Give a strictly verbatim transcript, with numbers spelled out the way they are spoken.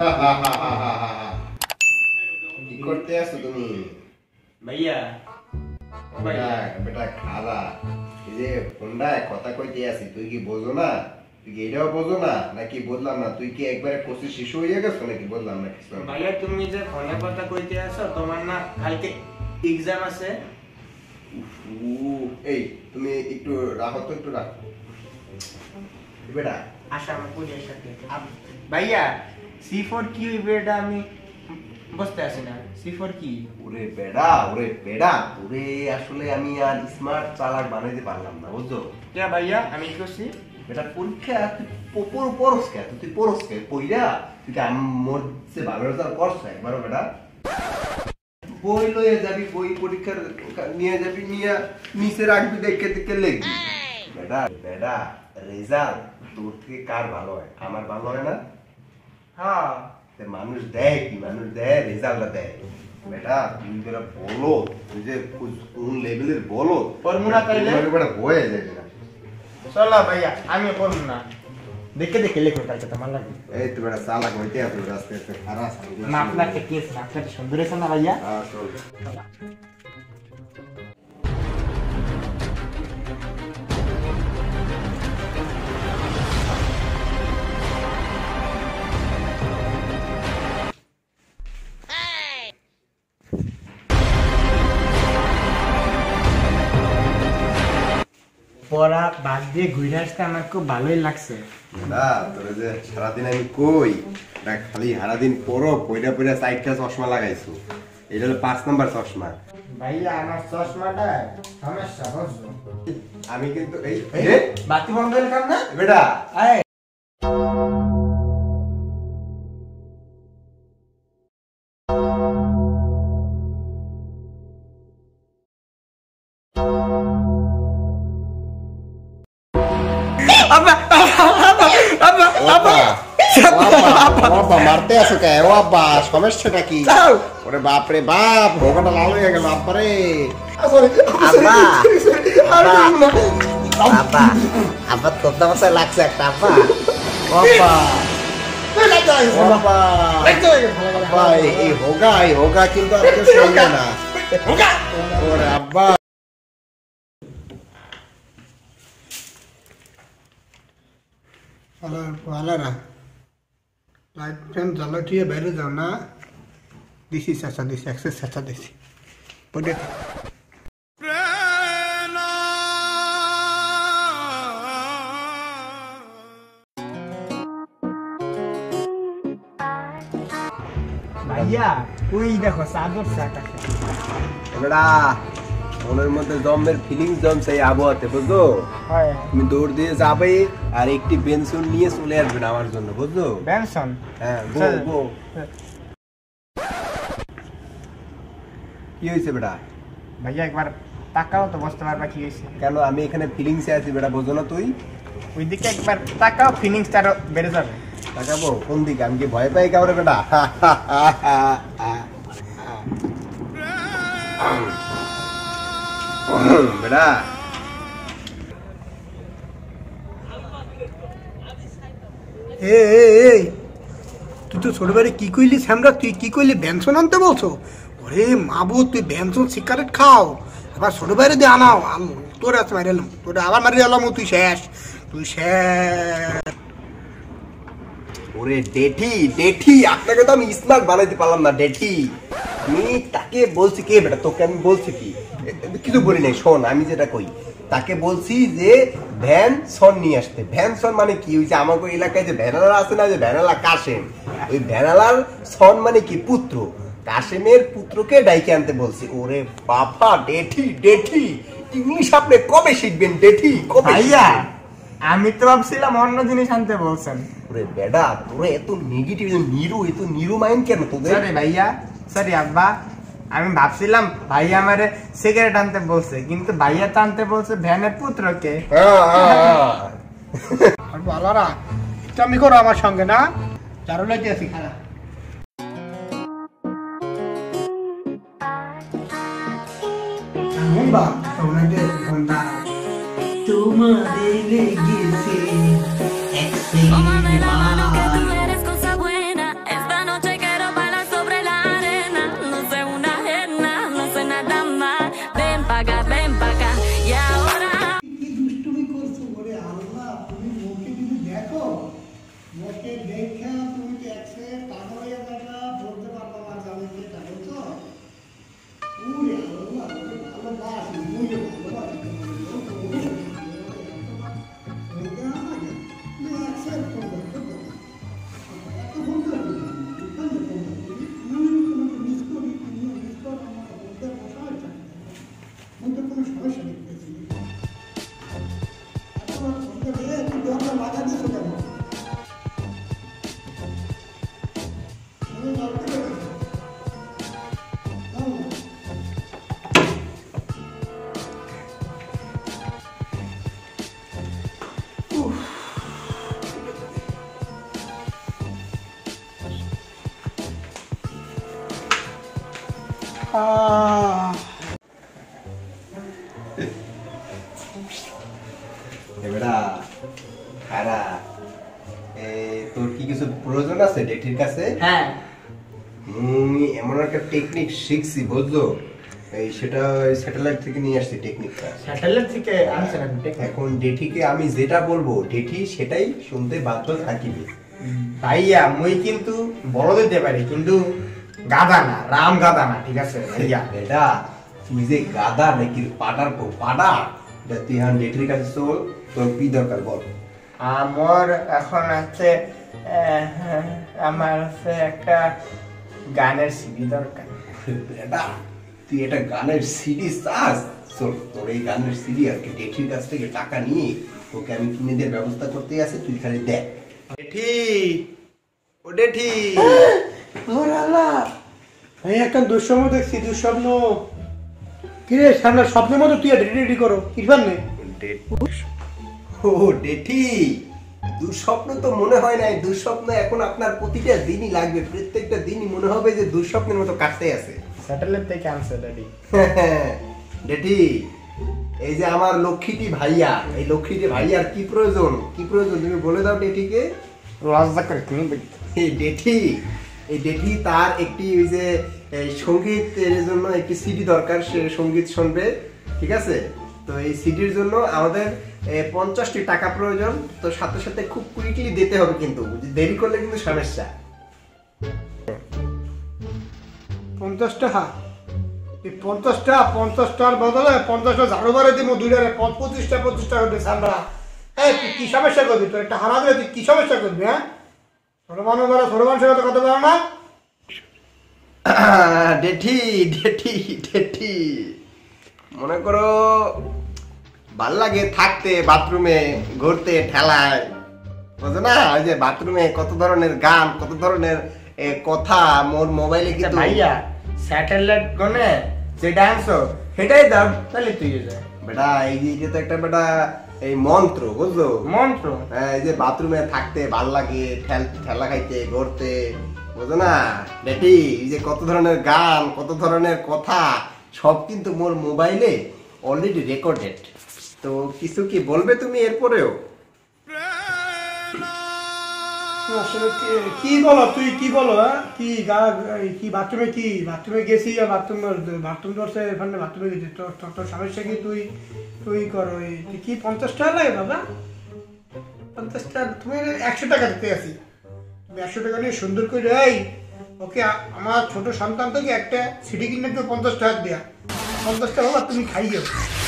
কি করতে আসছো তুমি? ভাইয়া বেটা বেটা খালা, এই যে ফোনটায় কথা কইতে আসি, তুই কি বোঝো না? তুই কি এটাও বোঝো না নাকি বললাম না? তুই কি একবারে কোর্সে শিশু হয়ে গেছো নাকি বললাম না কিছু? ভাইয়া তুমি যে ফোনে কথা কইতে আসো, তোমার না কালকে এক্সাম আছে? এই তুমি একটু রাখো তো, একটু রাখো বেটা। আশা আমার পুজোর সাথে ভাইয়া সি ফোর কি বেটা আমি বুঝতে আসি না। সি ফোর কি? ওরে বেড়া, ওরে বেড়া, ওরে আসলে আমি আর স্মার্ট চালাক বানাইতে পারলাম না, বুঝছো? কে ভাইয়া আমি কি করছি? বেটা পরীক্ষা তুই পড়স কে? তুই পড়স কে? পইরা তুই কি মোর চেয়ে ভালো রেজাল্ট করছ একবারও? বেটা বই লইয়া যাবি, বই পরীক্ষার নিয়ে যাবি, নিয়ে নিচে রাখবি, দেখে দেখে লিখবি। বেটা বেটা রেজাল্ট তোর থেকে কার ভালো হয়? আমার ভালো হয় না? হ্যাঁ মানুষ দেয় কি? মানুষ দেয় রেজাল্টটা দেয়। বেটা তুমি তোরা বলো, তুই যে কোন লেভেলের বলো, ফর্মুলা তাইলে বেটা বয়ে যাবে না। চলো ভাইয়া আমি করব না, দেখে দেখে লিখো কালকে তোমার লাগবে। এই তো বেটা চালাক হইতে আছে, রাস্তায় একটা খারাপ না আপনাকে কি আছে? আপনাকে সুন্দর আছে না ভাইয়া? হ্যাঁ চল। পড়া বাদ দিয়ে ঘুরে আসতে আমার খুব ভালোই লাগছে। না তোরে যে সারাদিন আমি কই না, খালি সারাদিন পড়ো, পয়টা পয়টা চারটা চশমা লাগাইছো, এটা হলো পাঁচ নাম্বার চশমা। ভাইয়া আমার চশমাটা সমস্যা বুঝছো? আমি কিন্তু এই বাতি বন্ধ হলে কাম না বেটা আয় মারতে আছো কে? ও আব্বা সমস্যাটা কি? ওরে বাপ রে বাপ, ভোগাটা লাল হয়ে গেল আব্বা রে। আব্বা আব্বা আব্বা তোর দামাশায় লাগছে একটা আব্বা। আব্বা আব্বা এই হোগা, এই হোগা কিন্তু আপনি শুনবে না। ওরে আব্বা আলারা লাইট ফ্যান জ্বালাটিয়ে বাইরে যাও না। দিছি চাচা দিছি, এক্সেস চাচা দিছি পড়ে ভাইয়া ওই দেখো চাদর চাকা বেটা মনের মধ্যে জমের ফিলিংস জমছে এই আবহাওয়াতে, বুঝলো? হয় তুমি দৌড় দিয়ে যাবে আর একটি বেনসন নিয়ে চলে আসবেন আমার জন্য, বুঝলো? বেনসন হ্যাঁ গো গো। কি হয়েছে বেটা? ভাইয়া একবার তাকাও তো বুঝতে পারবা কি হয়েছে। কেন আমি এখানে ফিলিংসে আছি বেটা, বোঝো না তুই? ওই দিকে একবার তাকাও, ফিলিংসটা আরো বেড়ে যাবে। তাকাবো কোন দিকে? আমি কি ভয় পাই কাউরে বেটা? বেটা এই তুই তো ছোটবেলায় কি কইলি শ্যামরা? তুই কি কইলি বেনসন আনতে বলছো? ওরে মাবু তুই বেনসন সিগারেট খাও, আবার ছোট বাইরে দিয়ে আনাও। তোর আছে মারি এলাম, তোর আবার মারি এলাম, তুই শেষ, তুই শেষ। ওরে ডেঠি ডেঠি, আপনাকে তো আমি স্মার্ট বানাইতে পারলাম না ডেঠি। আমি তাকে বলছি কে বেটা? তোকে আমি বলছি কি? কিছু বলি নাই, শোন আমি যেটা কই। তাকে বলছি যে ভ্যান সন নিয়ে আসতে। ভ্যান সন মানে কি? ওই যে আমাকে এলাকায় যে ভ্যানালা আছে না, যে ভ্যানালা কাশেম, ওই ভ্যানালার সন মানে কি? পুত্র। কাশেমের পুত্রকে ডাইকে আনতে বলছি। ওরে বাবা ডেঠি ডেঠি, ইংলিশ আপনি কবে শিখবেন ডেঠি? কবে? ভাইয়া আমি তো ভাবছিলাম অন্য জিনিস আনতে বলছেন। ওরে বেডা তোরে এত নেগেটিভ, নিরু, এত নিরু মাইন্ড কেন তোদের? সরি ভাইয়া, সরি আব্বা, আমি ভাবছিলাম ভাইয়া আমারে সিগারেট আনতে বলছে, কিন্তু ভাইয়া তো আনতে বলছে ভ্যানের পুত্রকে। আর বালারা চামি করো আমার সঙ্গে না, চারো লাগে আছি খারাপ। তোমাদের লেগেছে আহ, এবারা খারা এ তোর কি কিছু প্রয়োজন আছে ডেটির কাছে? হ্যাঁ আমি এমন একটা টেকনিক শিখছি বুঝলো, এই সেটা স্যাটেলাইট থেকে নিয়ে আসছি টেকনিকটা। স্যাটেলাইট থেকে আনছেন আপনি টেকনিক? এখন ডেঠিকে আমি যেটা বলবো ডেঠি সেটাই শুনতে বাধ্য থাকিবে। ভাইয়া মুই কিন্তু বড় দিতে পারি কিন্তু গাদা না, রাম গাদা না, ঠিক আছে ভাইয়া? এটা তুই যে গাদা নাকি পাটার পো পাটা, এটা তুই এখন ডেঠির কাছে চল, তোর কি দরকার বল। আমার এখন আছে আহ, আমার আছে একটা গানের সিডি দরকার। এটা তুই এটা গানের সিডি চাস, চল তোর এই গানের সিডি আর কি ডেঠির কাছ থেকে টাকা নিয়ে তোকে আমি কিনে দেওয়ার ব্যবস্থা করতে আছে, তুই খালি দেখ। ডেঠি ও ডেঠি, ভাই একটা দুঃস্বপ্ন দেখছি, দুঃস্বপ্ন। কিরে সামনে স্বপ্নের মতো তুই রেডি রেডি করো ইরফান নে। ও ডেঠি, দুঃস্বপ্ন তো মনে হয় নাই, দুঃস্বপ্ন এখন আপনার প্রতিটা দিনই লাগবে, প্রত্যেকটা দিনই মনে হবে যে দুঃস্বপ্নের মতো কাটতে আছে। স্যাটেলাইট থেকে আনছে ড্যাডি। ডেঠি, এই যে আমার লক্ষ্মীটি ভাইয়া, এই লক্ষ্মীটি ভাইয়ার কি প্রয়োজন, কি প্রয়োজন তুমি বলে দাও ডেঠিকে। লজ্জা করে তুমি এই ডেঠি, এই ডেঠি তার একটি ওই যে এই সঙ্গীতের জন্য একটি সিডি দরকার, সে সঙ্গীত শুনবে, ঠিক আছে? তো এই সিডির জন্য আমাদের পঞ্চাশটি টাকা প্রয়োজন, তো সাথে সাথে খুব কুইকলি দিতে হবে, কিন্তু দেরি করলে কিন্তু সমস্যা। পঞ্চাশ টাকা, এই পঞ্চাশটা পঞ্চাশটার বদলে পঞ্চাশটা ঝাড়ু বারে দিব, দুইটারে পঁচিশটা পঁচিশটা করে সামরা। এই তুই কি সমস্যা করবি? তোর একটা হারা দিলে তুই কি সমস্যা করবি? হ্যাঁ, ছোট মানুষ বড় ছোট মানুষের কথা কথা বলো না। ডেঠি ডেঠি ডেঠি, মনে করো ভাল লাগে থাকতে বাথরুমে ঘুরতে ঠেলায়, বুঝো না? ওই যে বাথরুমে কত ধরনের গান, কত ধরনের এ, কথা মোর মোবাইলে কিন্তু। ভাইয়া স্যাটেলাইট গনে যেটা আনছো সেটাই দাও, তাহলে তুই যা। বেটা এই যে এটা তো একটা বেটা এই মন্ত্র, বুঝলো? মন্ত্র? হ্যাঁ, এই যে বাথরুমে থাকতে ভাল লাগে, ঠেল ঠেলা খাইতে ঘুরতে, বুঝো না ডেঠি? এই যে কত ধরনের গান, কত ধরনের কথা, সব কিন্তু মোর মোবাইলে অলরেডি রেকর্ডেড। তো কিছু কি বলবে তুমি এরপরেও? আসলে কি- কি বলো তুই, কি বলো? হ্যাঁ, কি গা- এই কি বাথরুমে, কি বাথরুমে গেছি, বাথরুম বাথরুম ধরছে, এখানে বাথরুমে গেছি, তোর তোর- তোর সমস্যা কি? তুই তুই করো এই তুই কি পঞ্চাশ টাকা লাগে বাবা? পঞ্চাশ টাকা তুমি একশো টাকা দিতে আসি, তুমি একশো টাকা নিয়ে সুন্দর করে এই ওকে আ- আমার ছোট সন্তান থেকে একটা সিডি কিনে তো পঞ্চাশ টাকা দেয়া, পঞ্চাশ টাকা বাবা তুমি খাইও।